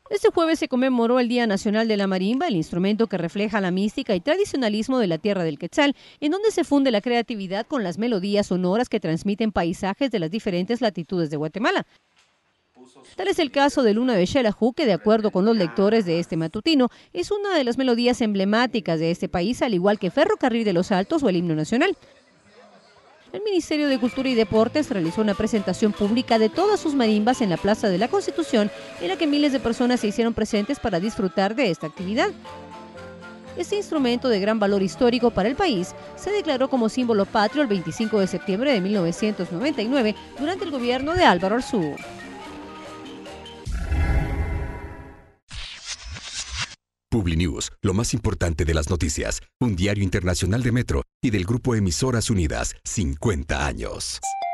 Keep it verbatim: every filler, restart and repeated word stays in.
Este jueves se conmemoró el Día Nacional de la Marimba, el instrumento que refleja la mística y tradicionalismo de la tierra del Quetzal, en donde se funde la creatividad con las melodías sonoras que transmiten paisajes de las diferentes latitudes de Guatemala. Tal es el caso de Luna de Xelajú, que de acuerdo con los lectores de este matutino, es una de las melodías emblemáticas de este país, al igual que Ferrocarril de los Altos o el himno nacional. El Ministerio de Cultura y Deportes realizó una presentación pública de todas sus marimbas en la Plaza de la Constitución, en la que miles de personas se hicieron presentes para disfrutar de esta actividad. Este instrumento de gran valor histórico para el país se declaró como símbolo patrio el veinticinco de septiembre de mil novecientos noventa y nueve durante el gobierno de Álvaro Arzú. Publinews, lo más importante de las noticias, un diario internacional de Metro y del Grupo Emisoras Unidas, cincuenta años.